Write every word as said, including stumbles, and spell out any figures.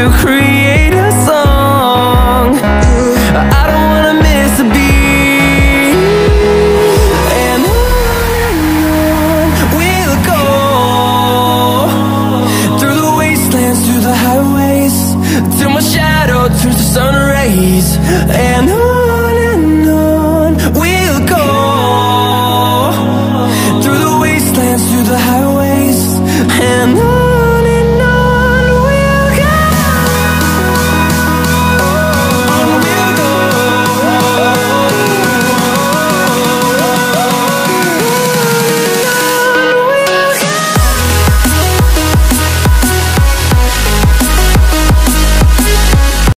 to create a song. I don't wanna miss a beat. And on we'll go, through the wastelands, through the highways, till my shadow turns to sun rays.